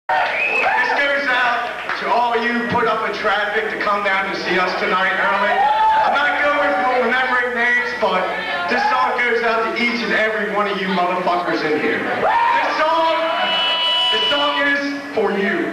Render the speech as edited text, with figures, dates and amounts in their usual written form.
This goes out to all you put up in traffic to come down to see us tonight early. I'm not going for remembering names, but this song goes out to each and every one of you motherfuckers in here. This song is for you.